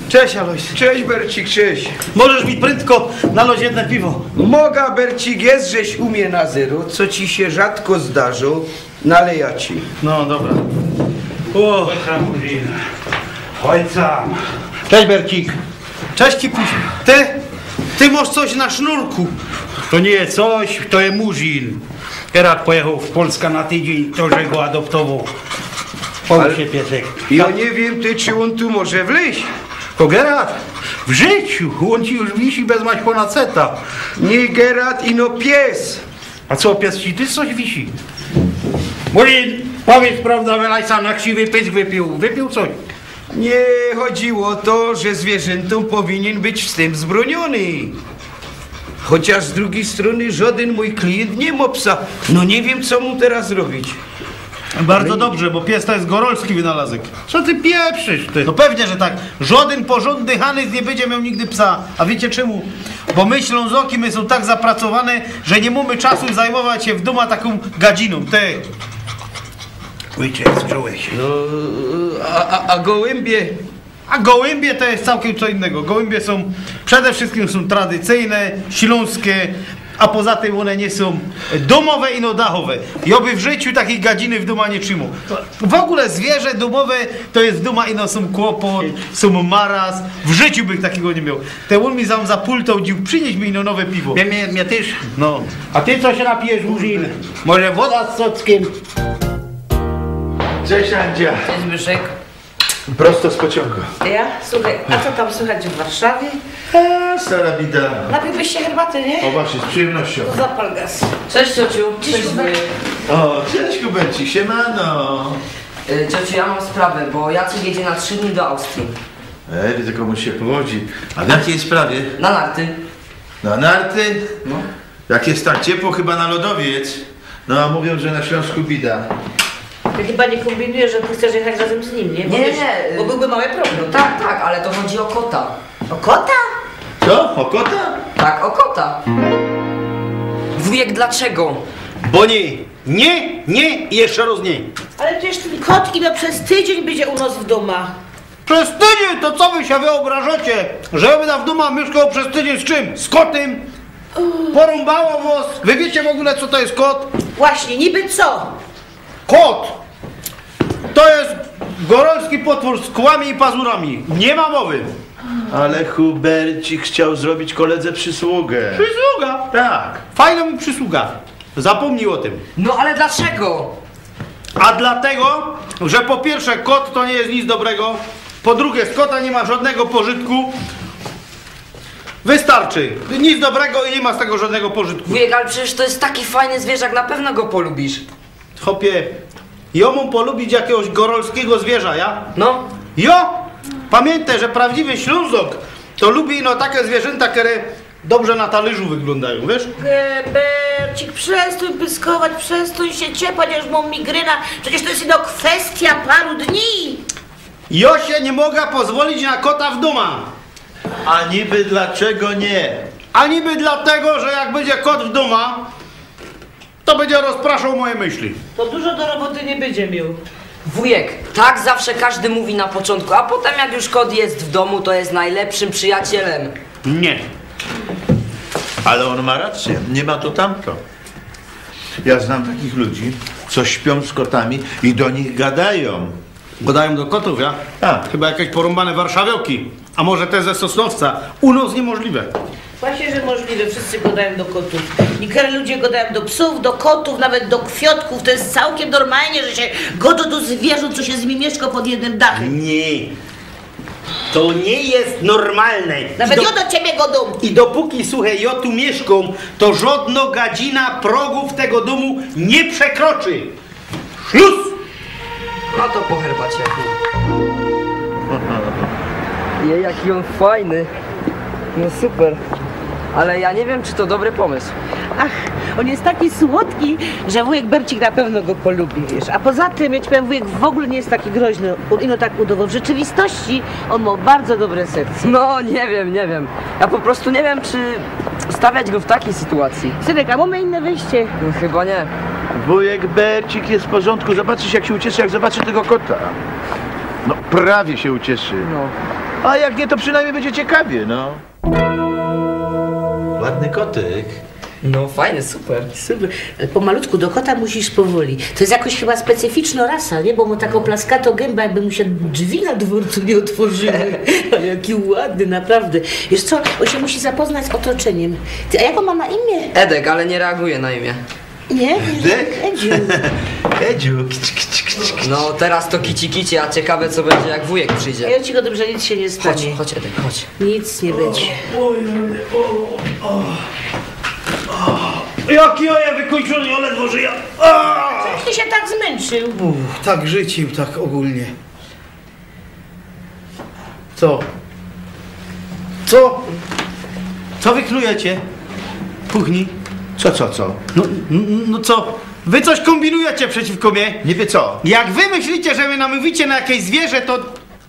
Cześć, Alojzy. Cześć, Bercik, cześć. Możesz mi prędko nalać jedno piwo? Moga, Bercik, jest, żeś umie na zero, co ci się rzadko zdarzyło, naleja ci. No, dobra. O, Chodź sam. cześć, Bercik. Cześć, Kipuś. Ty masz coś na sznurku. To nie coś, to jest Murzin. Gerard pojechał w Polskę na tydzień, to że go adoptował. Pomóż się, piesek. Ja nie wiem, ty, czy on tu może wleźć. To Gerard, w życiu, on ci już wisi bez mać ponad seta. Nie Gerard, ino pies. A co, pies ci ty coś wisi? Murzin, powiedz prawdę, wylaj sam na krzywy pysk wypił. Wypił coś? Nie chodziło o to, że zwierzętom powinien być wstęp zbroniony. Chociaż z drugiej strony żaden mój klient nie ma psa. No nie wiem, co mu teraz zrobić. Bardzo dobrze, bo pies to jest gorolski wynalazek. Co ty pieprzysz, ty? No pewnie, że tak. Żaden porządny Hanys nie będzie miał nigdy psa. A wiecie czemu? Bo my Ślązoki, my są tak zapracowane, że nie mamy czasu zajmować się w domu taką gadziną. Ty. Ojciec, czułeś. No, a gołębie? A gołębie to jest całkiem co innego. Gołębie są, przede wszystkim są tradycyjne, śląskie, a poza tym one nie są domowe i dachowe. I oby w życiu takiej gadziny w domu nie trzymał. W ogóle zwierzę domowe to jest w domu ino są kłopot, są maraz. W życiu bych takiego nie miał. Te on mi za pultą dził, przynieś mi ino nowe piwo. Mnie też. No. A ty co się napijesz, Murzin? Może woda z sockiem? Cześć, Andzia. Cześć, Zbyszek. Prosto z pociągu. Ja? Słuchaj, a co tam słychać w Warszawie? A, stara bida. Napiłbyś się herbaty, nie? O właśnie, z przyjemnością. Zapal gaz. Cześć, ciociu. Cześć, Zbyszek. O, cześć, Kubenci, siemano. Ciociu, ja mam sprawę, bo Jacek jedzie na 3 dni do Austrii. Widzę, komuś się powodzi. A w jakiej sprawie? Na narty. Na narty? No. Jak jest tak ciepło, chyba na lodowiec. No, a mówią, że na Śląsku bida. Ty chyba nie kombinujesz, że ty chcesz jechać razem z nim, nie? Bo Nie, wiesz, nie. Bo byłby mały problem. No tak, tak, ale to chodzi o kota. O kota? Co? O kota? Tak, o kota. Wujek, dlaczego? Bo nie i jeszcze raz nie. Ale przecież ten kot ino przez tydzień będzie u nas w domu. Przez tydzień to co wy się wyobrażacie? Że ja będę w domu mieszkał przez tydzień z czym? Z kotem? Porąbało was? Wy wiecie w ogóle co to jest kot? Właśnie, niby co? Kot! To jest gorolski potwór z kłami i pazurami. Nie ma mowy. Ale Hubercik chciał zrobić koledze przysługę. Przysługa. Tak. Fajna mu przysługa. Zapomnij o tym. No ale dlaczego? A dlatego, że po pierwsze kot to nie jest nic dobrego. Po drugie z kota nie ma żadnego pożytku. Wystarczy. Nic dobrego i nie ma z tego żadnego pożytku. Wujek, ale przecież to jest taki fajny zwierzak, na pewno go polubisz. Chopie, ja mam polubić jakiegoś gorolskiego zwierza, ja? No. Jo! Pamiętaj, że prawdziwy Ślązok to lubi takie zwierzęta, które dobrze na talerzu wyglądają, wiesz? Gebercik, przestań pyskować, przestań się ciepać, aż mam migryna. Przecież to jest ino kwestia paru dni. Ja się nie mogę pozwolić na kota w domu. A niby dlaczego nie? A niby dlatego, że jak będzie kot w domu, to będzie rozpraszał moje myśli. To dużo do roboty nie będzie miał. Wujek, tak zawsze każdy mówi na początku, a potem jak już kot jest w domu, to jest najlepszym przyjacielem. Nie. Ale on ma rację, nie ma to tamto. Ja znam takich ludzi, co śpią z kotami i do nich gadają. Gadają do kotów, ja? Tak. Chyba jakieś porąbane warszawioki. A może te ze Sosnowca. U nas niemożliwe. Właśnie, że możliwe, wszyscy gadają do kotów. Niektórzy ludzie gadają do psów, do kotów, nawet do kwiotków. To jest całkiem normalnie, że się godą do zwierząt, co się z nimi mieszka pod jednym dachem. Nie. To nie jest normalne. Nawet ja do ciebie godą. I dopóki, słuchaj, ja tu mieszkam, to żadna gadzina progów tego domu nie przekroczy. Szluz! No to po herbacie. Jej, jaki on fajny. No super. Ale ja nie wiem, czy to dobry pomysł. Ach, on jest taki słodki, że wujek Bercik na pewno go polubi, wiesz. A poza tym, ja ci powiem, wujek w ogóle nie jest taki groźny. On ino tak udawał. W rzeczywistości on ma bardzo dobre serce. No, nie wiem. Ja po prostu nie wiem, czy stawiać go w takiej sytuacji. Synek, a mamy inne wyjście. No, chyba nie. Wujek Bercik jest w porządku, zobaczysz jak się ucieszy, jak zobaczy tego kota. No prawie się ucieszy. No. A jak nie, to przynajmniej będzie ciekawie, no. Ładny kotek. No fajny, super. Super. Ale pomalutku do kota musisz powoli. To jest jakoś chyba specyficzna rasa, nie? Bo mu taką plaskatą gębę, jakby mu się drzwi na dworcu nie otworzyły. Ale jaki ładny, naprawdę. Wiesz co, on się musi zapoznać z otoczeniem. Ty, a jak on ma na imię? Edek, ale nie reaguje na imię. Nie? Edek? Edziu. Edziu. No teraz to kici, a ciekawe co będzie jak wujek przyjdzie. Ja ci go dobrze, nic się nie stanie. Chodź Edek, chodź. Nic nie będzie. Jaki ja wykończony, ja ledwo żyję. Coś ty się tak zmęczył. Tak życiem, tak ogólnie. Co? Co? Co wy knujecie? W kuchni? Co? No co? Wy coś kombinujecie przeciwko mnie? Niby co? Jak wy myślicie, że mnie namówicie na jakieś zwierzę, to...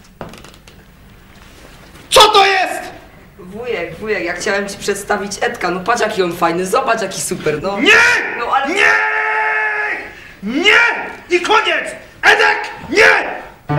Co to jest? Wujek, ja chciałem ci przedstawić Edka, no patrz jaki on fajny, zobacz jaki super, no. Nie! No ale... Nie! Nie! I koniec! Edek! Nie!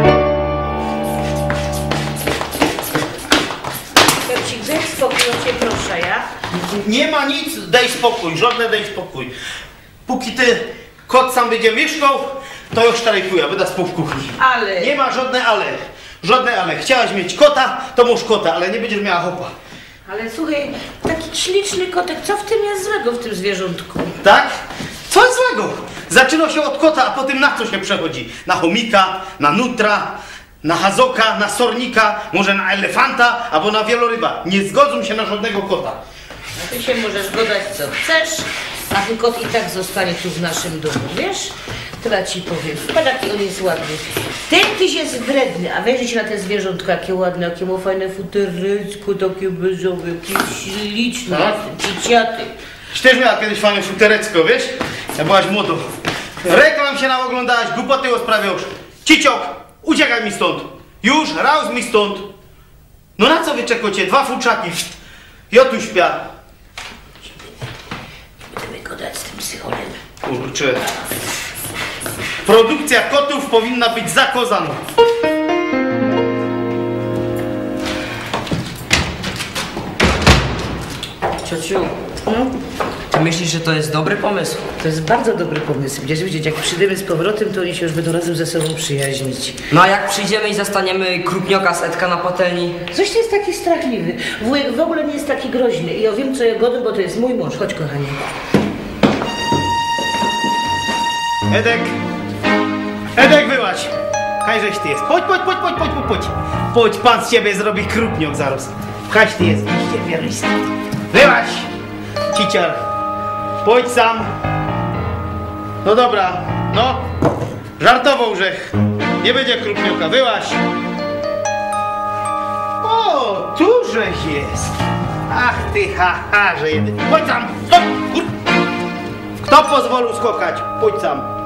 Bercik, daj spokój, cię proszę, ja? Nie ma nic, daj spokój, żadne daj spokój. Póki ty kot sam będzie mieszkał, to już sztrajkuję, wyda spół w kuchni. Ale... Nie ma żadne ale. Żadne ale. Chciałaś mieć kota, to masz kota, ale nie będziesz miała chopa. Ale słuchaj, taki śliczny kotek, co w tym jest złego, w tym zwierzątku? Tak? Co jest złego? Zaczyna się od kota, a potem na co się przechodzi? Na chomika, na nutra, na hazoka, na sornika, może na elefanta, albo na wieloryba. Nie zgodzą się na żadnego kota. A ty się możesz godać co chcesz, a ten kot i tak zostanie tu w naszym domu, wiesz? Teraz ci powiem, patrz jaki on jest ładny. Ten tyś jest wredny, a wejrzyj się na te zwierzątko, jakie ładne, jakie ma fajne futereczko, takie beżowe, jakie śliczne, ciciaty. Ty też miała kiedyś fajne futerecko, wiesz? Jak byłaś młodą. Reklam się naoglądałaś, głupoty rozprawiasz. Ciciok, uciekaj mi stąd. Już, raus mi stąd. No na co wy czekacie? 2 futrzaki. Ja tu śpia. Będziemy gadać z tym psycholem. Kurczę. Produkcja kotów powinna być zakazana. Ciociu, ty myślisz, że to jest dobry pomysł? To jest bardzo dobry pomysł. Będziesz widzieć, jak przyjdziemy z powrotem, to oni się już będą razem ze sobą przyjaźnić. No a jak przyjdziemy i zastaniemy krupnioka z Edka na patelni? Coś ty jest taki strachliwy. Wujek w ogóle nie jest taki groźny. I ja wiem, co ja godę, bo to jest mój mąż. Chodź, kochanie. Edek! Edek, wyłaź! Kajżeś ty jest. Chodź. Chodź, pan z ciebie zrobi krupniok zaraz. Kaś ty jest, iście wierzysz. Wyłaź! Ciciar. Pójdź sam. No dobra, no. Żartował żech. Nie będzie krupnioka, wyłaź. O, tu żech jest. Ach ty że jeden. Chodź tam, stop! Kto pozwolił skokać? Pójdź sam.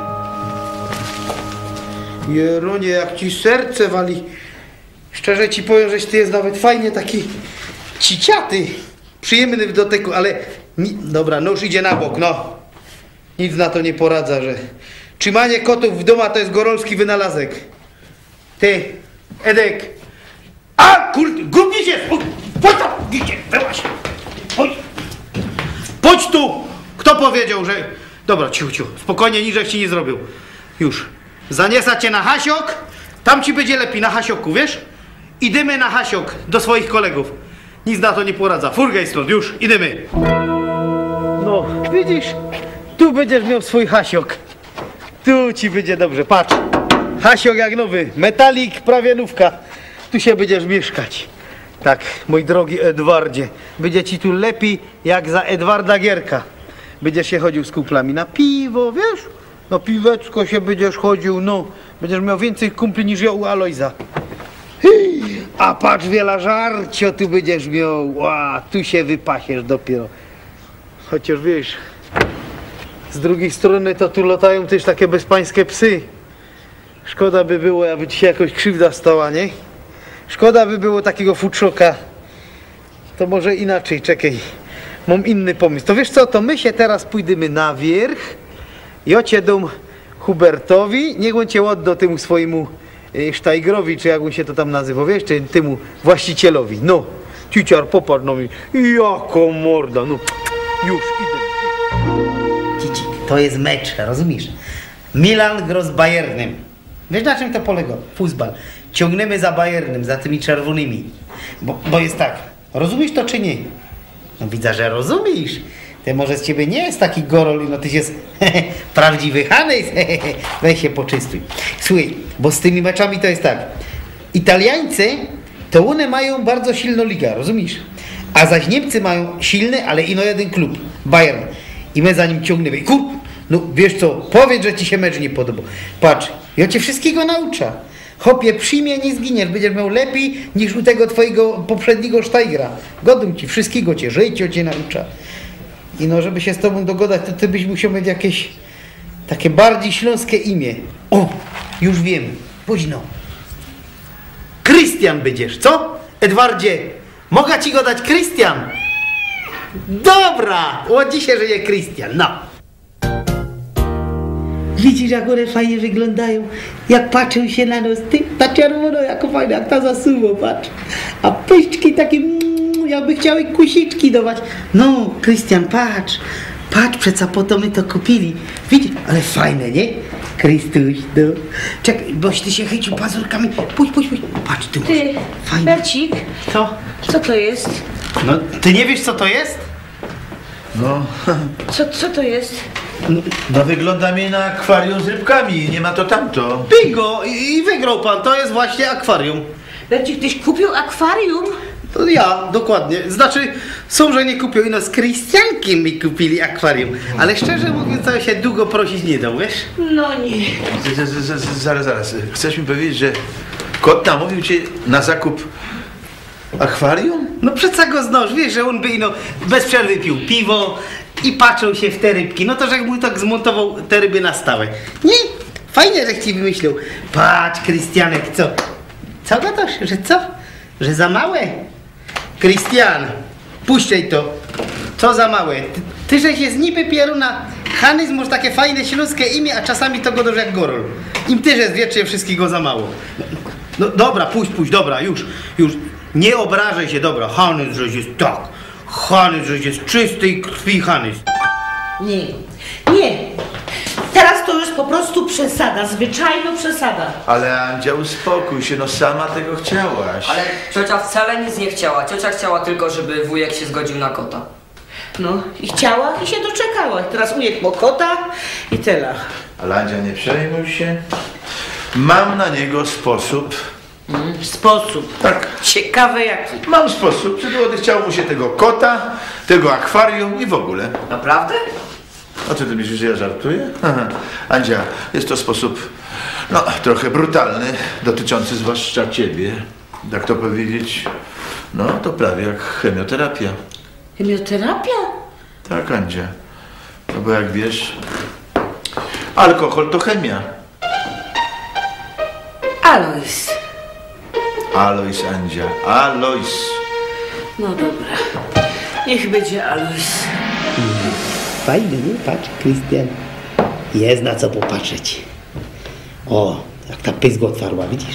Jeronie, jak ci serce wali. Szczerze ci powiem, żeś ty jest nawet fajnie taki ciciaty. Przyjemny w dotyku, ale... Dobra, nóż idzie na bok, no. Nic na to nie poradza, że... Trzymanie kotów w domu to jest gorolski wynalazek. Ty, Edek. A, kurde, grubnicie! Chodź tam, idzie, wyłaź. Chodź tu! Kto powiedział, że... Dobra, ciu, spokojnie, niżek ci nie zrobił. Już. Zaniesa cię na hasiok, tam ci będzie lepiej, na hasioku, wiesz? Idziemy na hasiok do swoich kolegów. Nic na to nie poradza. Furgaj stąd, już, idziemy. No, widzisz? Tu będziesz miał swój hasiok. Tu ci będzie dobrze, patrz. Hasiok jak nowy, metalik, prawie nówka. Tu się będziesz mieszkać. Tak, mój drogi Edwardzie, będzie ci tu lepiej jak za Edwarda Gierka. Będziesz się chodził z kuplami na piwo, wiesz? No piweczko się będziesz chodził, no. Będziesz miał więcej kumpli niż ja u Alojza. A patrz, wiele żarcio tu będziesz miał. Ła, tu się wypasiesz dopiero. Chociaż wiesz, z drugiej strony to tu latają też takie bezpańskie psy. Szkoda by było, aby ci się jakoś krzywda stała, nie? Szkoda by było takiego futrzoka. To może inaczej, czekaj. Mam inny pomysł. To wiesz co, to my się teraz pójdziemy na wierzch. Ja cię dam Hubertowi, niech on cię odda temu swojemu Sztajgrowi, czy jak on się to tam nazywa, wiesz, czy temu właścicielowi. No, ciuciar popatrz na mnie, jako morda, no, już idę. Cicik, to jest mecz, rozumiesz? Milan gra z Bayernem. Wiesz, na czym to polega? Futbol. Ciągniemy za Bayernem, za tymi czerwonymi. Bo jest tak, rozumiesz to czy nie? No widzę, że rozumiesz. Ty może z ciebie nie jest taki gorol, no tyś jest prawdziwy Hanys. Weź się poczystuj. Słuchaj, bo z tymi meczami to jest tak. Italiańcy, to one mają bardzo silną ligę, rozumiesz? A zaś Niemcy mają silny, ale ino jeden klub, Bayern. I my za nim ciągniemy. I no wiesz co, powiedz, że ci się mecz nie podoba. Patrz, ja cię wszystkiego nauczę. Chopie, przyjmie, nie zginiesz, będziesz miał lepiej niż u tego twojego poprzedniego Sztajgra. Godą ci, wszystkiego cię, życie cię naucza. I no, żeby się z tobą dogadać, to ty byś musiał mieć jakieś takie bardziej śląskie imię. O, już wiem, pójdź no. Krystian będziesz, co? Edwardzie, mogę ci go dać Krystian? Dobra, od dzisiaj żyje Krystian, no. Widzisz, jak one fajnie wyglądają, jak patrzą się na nos, ty, ta czerwona, jako fajna, jak ta zasuwa, patrz. A pyszczki takie, jakby chciały kusiczki dawać. No, Krystian, patrz, przeca po to my to kupili. Widzisz, ale fajne, nie? Krystuś, no. Czekaj, boś ty się chycił pazurkami. Pójdź, patrz, ty Ty, fajnie. Bercik, Co? co to jest? No, ty nie wiesz, co to jest? No, Co to jest? no wygląda mi na akwarium z rybkami, nie ma to tamto. Bingo! I wygrał pan, to jest właśnie akwarium. Bercik, tyś kupił akwarium? To ja, dokładnie. Znaczy, są, że nie kupią, no z Krystiankiem mi kupili akwarium. Ale szczerze mówiąc, to się długo prosić nie dał, wiesz? No nie. Zaraz. Chcesz mi powiedzieć, że kot namówił cię na zakup akwarium? No przecież go znasz, wiesz, że on by no bez przerwy pił piwo i patrzył się w te rybki. No to, że mu tak zmontował te ryby na stałe. Nie? Fajnie, że ci wymyślił. Patrz, Krystianek, co? Co gadasz? Że co? Że za małe? Krystian, puszczaj to. Co za małe? Ty że się z niby pieruna. Hanys masz takie fajne śląskie imię, a czasami to godasz jak gorol. Im też jest wiecznie wszystkiego za mało. No dobra, puść, dobra, już. Nie obrażaj się, dobra. Hanys, że jest tak. Hanys, że jest czystej krwi Hanys. Nie. Teraz to już po prostu przesada, zwyczajna przesada. Ale Andzia, uspokój się, no sama tego chciałaś. Ale ciocia wcale nic nie chciała. Ciocia chciała tylko, żeby wujek się zgodził na kota. No i chciała i się doczekała. Teraz ujek ma kota i tyle. Ale Andzia, nie przejmuj się. Mam na niego sposób. Sposób. Tak. Ciekawe jaki. Mam sposób. Przygody chciało mu się tego kota, tego akwarium i w ogóle. Naprawdę? O co ty myślisz, że ja żartuję? Aha. Andzia, jest to sposób, no, trochę brutalny, dotyczący zwłaszcza ciebie. Jak to powiedzieć? No, to prawie jak chemioterapia. Chemioterapia? Tak, Andzia. No bo jak wiesz, alkohol to chemia. Alois. Alois, Andzia, Alois. No dobra. Niech będzie Alois. Fajny, nie? Patrz, Krystian. Jest na co popatrzeć. O, jak ta pyzga otwarła, widzisz?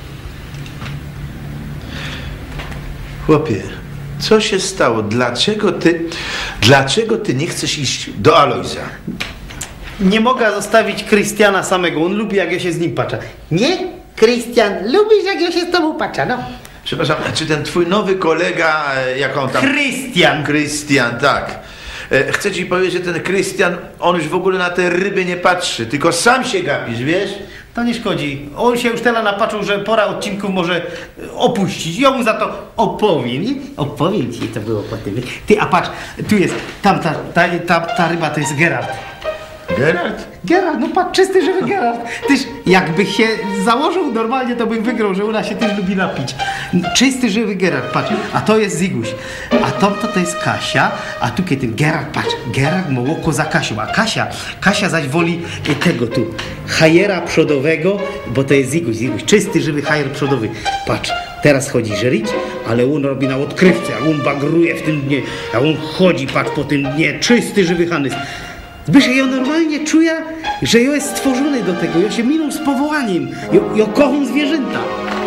Chłopie, co się stało? Dlaczego ty nie chcesz iść do Aloisa? Nie mogę zostawić Krystiana samego. On lubi, jak ja się z nim patrzę. Nie? Krystian, lubisz, jak ja się z tobą patrzę, no. Przepraszam, czy ten twój nowy kolega, jak on tam... Krystian, tak. Chcę ci powiedzieć, że ten Krystian, on już w ogóle na te ryby nie patrzy, tylko sam się gapisz, wiesz? To nie szkodzi. On się już teraz napatrzył, że pora odcinków może opuścić. Ja mu za to opowiem. Opowiem ci, to było po tym. Ty, a patrz, tu jest, ta ryba to jest Gerard. Gerard, no patrz, czysty, żywy Gerard. Tyż, jakby się założył normalnie, to bym wygrał, że ona się też lubi napić. Czysty, żywy Gerard, patrz. A to jest Ziguś. A to jest Kasia. A tu kiedy ten Gerard, patrz. Gerard ma oko za Kasią. A Kasia zaś woli tego tu. Hajera przodowego, bo to jest Ziguś. Czysty, żywy hajer przodowy. Patrz. Teraz chodzi żerić, ale on robi na odkrywce, a on bagruje w tym dnie, a on chodzi, patrz, po tym dnie. Czysty, żywy Hanys. Zbyszek, ja normalnie czuję, że ja jest stworzony do tego, ja się minął z powołaniem, ja kocham zwierzęta.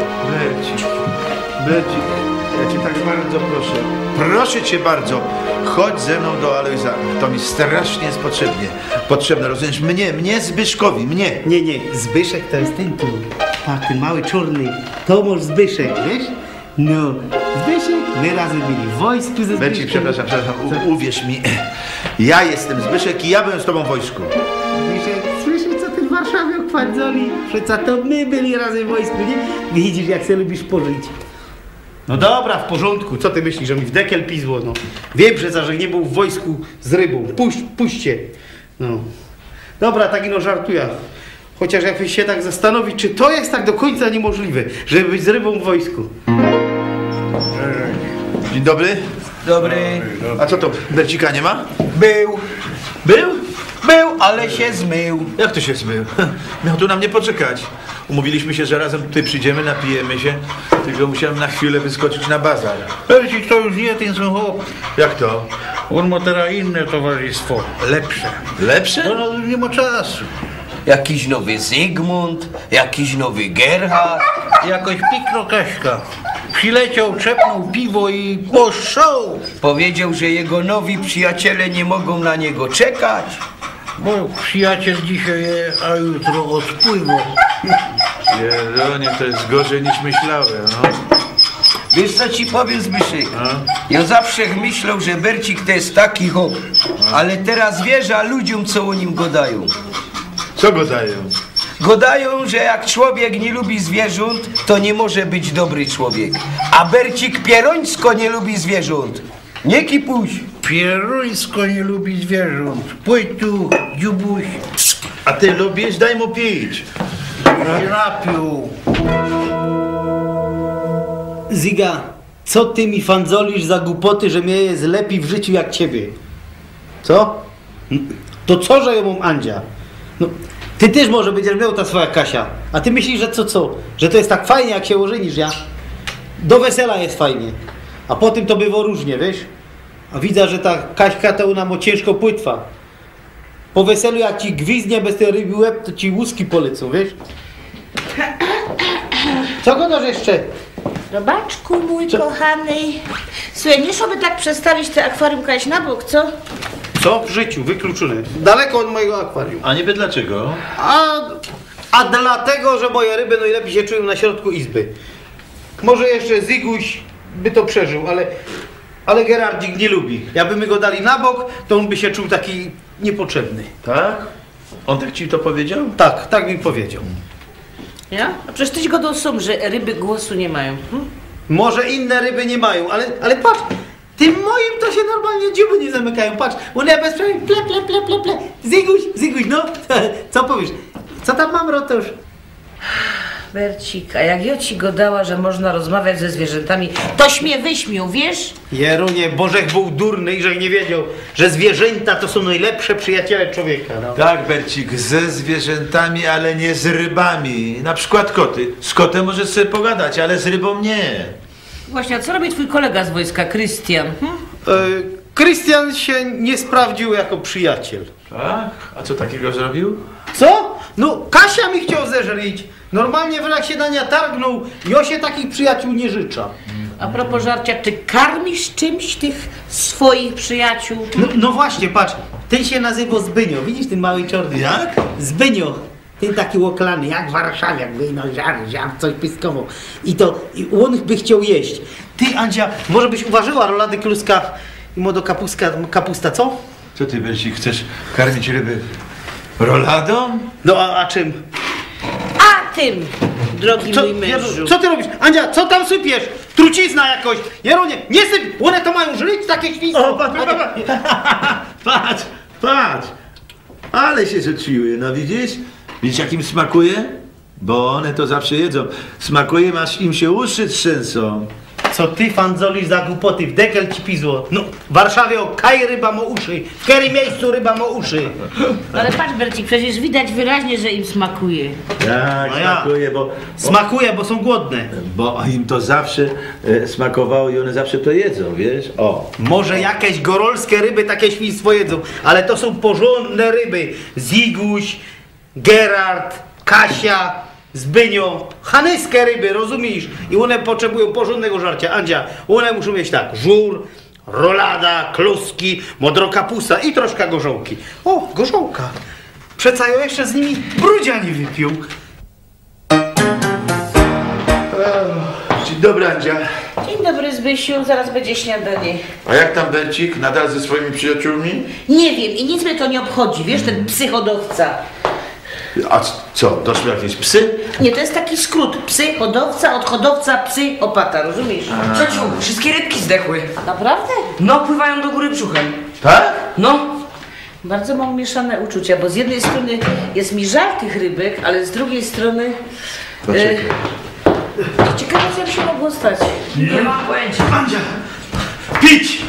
Bercik, ja cię tak bardzo proszę cię bardzo, chodź ze mną do Alojza, to mi strasznie jest potrzebne, rozumiesz, mnie Zbyszkowi, mnie. Nie, Zbyszek to jest ten tu, tak, ten mały czarny, Tomasz Zbyszek, wiesz? No, Zbyszek, my razem byli w wojsku ze Zbyszkiem. Bercik, przepraszam, uwierz mi, ja jestem Zbyszek i ja byłem z tobą w wojsku. Zbyszek, słyszysz co ten warszawiak kwandzoli? Przeca to my byli razem w wojsku, nie? Widzisz jak się lubisz pożyć. No dobra, w porządku, co ty myślisz, że mi w dekiel pizło, no. Wiem przecież, że nie był w wojsku z rybą, puśćcie. No. Dobra, tak ino żartuję. Chociaż jakbyś się tak zastanowić, czy to jest tak do końca niemożliwe, żeby być z rybą w wojsku. Dzień dobry. Dobry. A co to, Bercika nie ma? Był, Był? ale się zmył. Jak to się zmył? Miał tu na mnie poczekać. Umówiliśmy się, że razem tutaj przyjdziemy, napijemy się, tylko musiałem na chwilę wyskoczyć na bazar. Bercik to już nie ten sam chłop. Jak to? On ma teraz inne towarzystwo, lepsze. Lepsze? No nie ma czasu. Jakiś nowy Zygmunt, jakiś nowy Gerhard. Jakoś pikno Kaśka. Przyleciał, czepnął piwo i poszł. Powiedział, że jego nowi przyjaciele nie mogą na niego czekać. Bo przyjaciel dzisiaj je, a jutro odpływa. Jeronie, to jest gorzej niż myślałem, no. Wiesz co ci powiem, Zbyszek? Ja zawsze myślał, że Bercik to jest taki hop. Ale teraz wierzę ludziom, co o nim gadają. Co go dają? Gadają, że jak człowiek nie lubi zwierząt, to nie może być dobry człowiek. A Bercik pierońsko nie lubi zwierząt. Nie kipuś. Pieruńsko nie lubi zwierząt. Pójdź tu, dziubuś. A ty lubisz? Daj mu pić. Się napił. Ziga, co ty mi fandzolisz za głupoty, że mnie jest lepiej w życiu jak ciebie? Co? To co, że ja mam Andzia? No, ty też może będziesz miał ta swoja Kasia. A ty myślisz, że co? Że to jest tak fajnie, jak się ożenisz, ja? Do wesela jest fajnie. A potem to bywa różnie, wiesz? A widzę, że ta Kaśka to ona ma ciężko płytwa. Po weselu jak ci gwizdnie bez tej ryby łeb, to ci łuski polecą, wiesz? Co gadasz jeszcze? Robaczku mój kochany. Słuchaj, nie sobie tak przestawić te akwarium kiedyś na bok, co? Co? W życiu, wykluczone. Daleko od mojego akwarium. A niby dlaczego? A dlatego, że moje ryby najlepiej się czują na środku izby. Może jeszcze Ziguś by to przeżył, ale Gerardzik nie lubi. Jakby go dali na bok, to on by się czuł taki niepotrzebny. Tak? On tak ci to powiedział? Tak mi powiedział. Ja? A przecież tyś go dosą, że ryby głosu nie mają. Może inne ryby nie mają, ale patrz, tym moim to się normalnie dziuby nie zamykają. Patrz, one bez przerwy ple. Ziguś, no. Co powiesz? Co tam mam, Rotusz? Bercik, a jak ja ci go dała, że można rozmawiać ze zwierzętami, toś mnie wyśmiał, wiesz? Jerunie, Bożek był durny i że nie wiedział, że zwierzęta to są najlepsze przyjaciele człowieka. No. Tak, Bercik, ze zwierzętami, ale nie z rybami. Na przykład koty. Z kotem możesz sobie pogadać, ale z rybą nie. Właśnie, a co robi twój kolega z wojska, Krystian? Krystian się nie sprawdził jako przyjaciel. Tak? A co takiego zrobił? Co? No, Kasia mi chciał zeżryć. Normalnie jak się na nią targnął, ja się takich przyjaciół nie życzę. A propos żarcia, ty karmisz czymś tych swoich przyjaciół? No właśnie, patrz, ten się nazywa Zbynio, widzisz ten mały czarny? Jak? Zbynio, ten taki łoklany, jak warszawiak, no żar, coś pyskował. I on by chciał jeść. Ty, Andzia, może byś uważyła rolady kluska i modo kapusta, co? Co ty, Bercik, chcesz karmić ryby roladą? No a czym? A tym, drogi mój mężu. Co ty robisz? Andzia, co tam sypiesz? Trucizna jakoś. Jeronie, nie syp, one to mają żyć, takie świństwo. Patrz. Ale się rzuciły, no widzisz? Widzisz, jak im smakuje? Bo one to zawsze jedzą. Smakuje, aż im się uszy trzęsą. Co ty fandzolisz za głupoty, w dekel ci pizło. No, w Warszawie o kaj ryba ma uszy, w którym miejscu ryba ma uszy. Ale patrz, Bercik, przecież widać wyraźnie, że im smakuje. Tak, No ja. smakuje, Smakuje, bo są głodne. bo im to zawsze smakowało i one zawsze to jedzą, wiesz? O. Może jakieś gorolskie ryby takie świństwo jedzą, ale to są porządne ryby. Ziguś, Gerard, Kasia, Zbynio, hanyskie ryby, rozumiesz? I one potrzebują porządnego żarcia. Andzia, one muszą mieć tak, żur, rolada, kluski, modrokapusta i troszkę gorzołki. O, gorzołka. Przeca ja jeszcze z nimi brudzia nie wypił. Dzień dobry, Andzia. Dzień dobry, Zbysiu, zaraz będzie śniadanie. A jak tam Bercik? Nadal ze swoimi przyjaciółmi? Nie wiem i nic mnie to nie obchodzi, wiesz, ten psychodowca. A co, doszły jakieś psy? Nie, to jest taki skrót. Psychodowca, odchodowca, psyopata, rozumiesz? Ciociu, wszystkie rybki zdechły. Naprawdę? No, pływają do góry brzuchem. Tak? No, Bardzo mam mieszane uczucia, bo z jednej strony jest mi żal tych rybek, ale z drugiej strony... Poczekaj. Ciekawe, co by się mogło stać. nie mam pojęcia. Andzia, pić!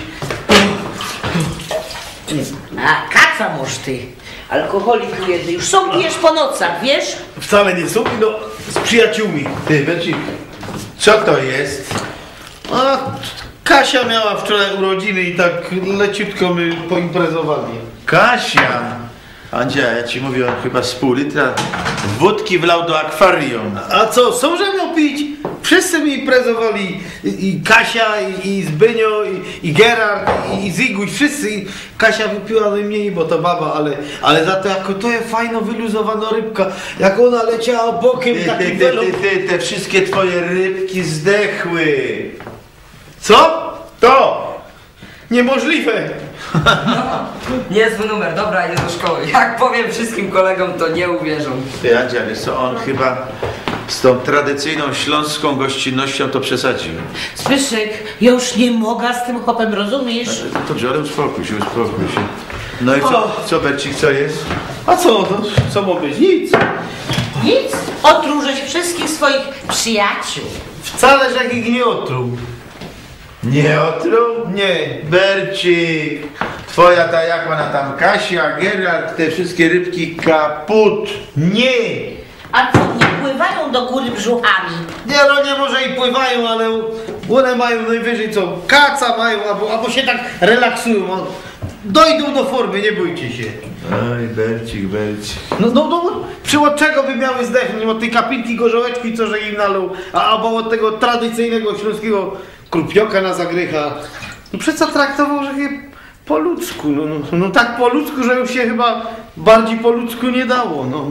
A, kaca moż ty. Alkoholik jedny. Już są pijesz po nocach, wiesz? Wcale nie są, no z przyjaciółmi. Ty, Bercik, co to jest? A Kasia miała wczoraj urodziny i tak leciutko my poimprezowali. Kasia! Andzia, ja ci mówię, on chyba z pół litra wódki wlał do akwarium. A co, są że miał pić? Wszyscy mi imprezowali. I Kasia, i Zbynio, i Gerard, i Ziguś, wszyscy. Kasia wypiła najmniej, bo to baba, ale za to jako to jest fajno wyluzowana rybka. Jak ona leciała bokiem, taki welon. Te wszystkie twoje rybki zdechły. Co? To! Niemożliwe! Niezły numer, dobra, idę do szkoły. Jak powiem wszystkim kolegom, to nie uwierzą. Ty, Andzia, wiesz co, on chyba z tą tradycyjną śląską gościnnością to przesadził. Zbyszek, ja już nie mogę z tym chłopem, rozumiesz? Dobrze, ale uspokój się. No i co Bercik, co jest? A co? To, co ma być? Nic. Nic. Otrużyć wszystkich swoich przyjaciół. Wcale, że ich nie otruł. Nie otruł? Nie. Bercik, twoja ta jak ona tam, Kasia, Gerard, te wszystkie rybki kaput. Nie. A co, nie pływają do góry brzuchami? Nie, no nie może i pływają, ale one mają najwyżej co? Kaca mają, albo się tak relaksują. Dojdą do formy, nie bójcie się. Oj, Bercik. No, przy od czego by miały zdechnąć? Od tej kapinki gorzołeczki, co że im nalał, albo od tego tradycyjnego śląskiego krupnioka na zagrycha. No przez co traktował, że je po ludzku, no tak po ludzku, że już się chyba bardziej po ludzku nie dało, no.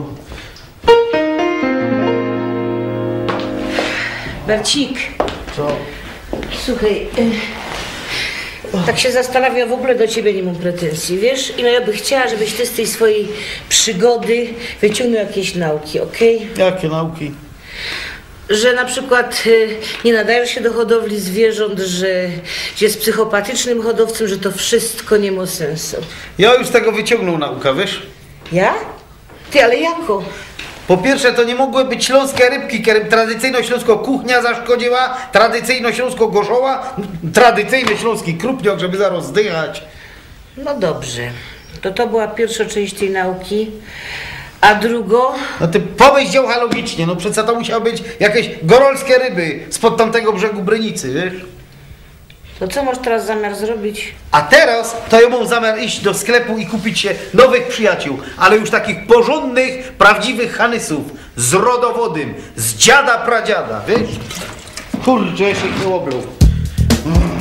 Bercik, Co? słuchaj, tak się zastanawiam, w ogóle do ciebie nie mam pretensji, wiesz? I no ja bym chciała, żebyś ty z tej swojej przygody wyciągnął jakieś nauki, okej? Jakie nauki? Że na przykład nie nadajesz się do hodowli zwierząt, że jest psychopatycznym hodowcem, że to wszystko nie ma sensu. Ja już z tego wyciągnął naukę, wiesz? Ja? Ty, ale jako? Po pierwsze, to nie mogły być śląskie rybki, którym tradycyjno-śląsko kuchnia zaszkodziła, tradycyjno-śląsko gorzoła, tradycyjny śląski krupniok, żeby zaraz zdychać. No dobrze, to była pierwsza część tej nauki, a drugo... No ty pomyśl działchalogicznie, no przecież to musiały być jakieś gorolskie ryby spod tamtego brzegu Brynicy, wiesz? To co masz teraz zamiar zrobić? A teraz to ja mam zamiar iść do sklepu i kupić się nowych przyjaciół, ale już takich porządnych, prawdziwych hanysów, z rodowodym, z dziada pradziada, wiesz? Kurczę, ja się nie oblał.